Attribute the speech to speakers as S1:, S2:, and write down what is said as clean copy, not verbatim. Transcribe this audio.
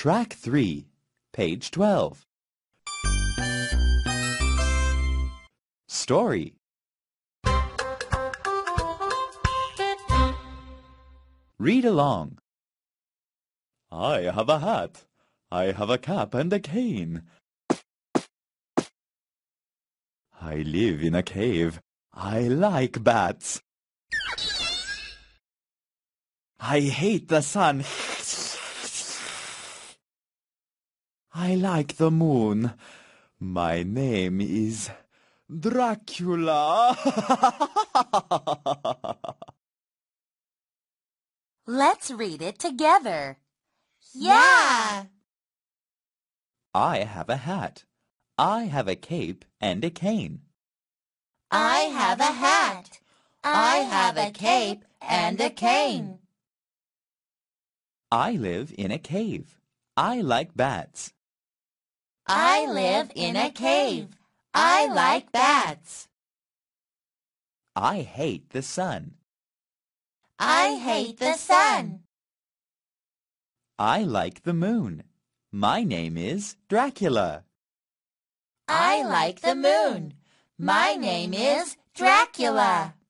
S1: Track 3, page 12. Story. Read along. I have a hat. I have a cap and a cane. I live in a cave. I like bats. I hate the sun. I like the moon. My name is Dracula.
S2: Let's read it together.
S3: Yeah!
S1: I have a hat. I have a cape and a cane.
S3: I have a hat. I have a cape and a cane.
S1: I live in a cave. I like bats.
S3: I live in a cave. I like bats.
S1: I hate the sun.
S3: I hate the sun.
S1: I like the moon. My name is Dracula.
S3: I like the moon. My name is Dracula.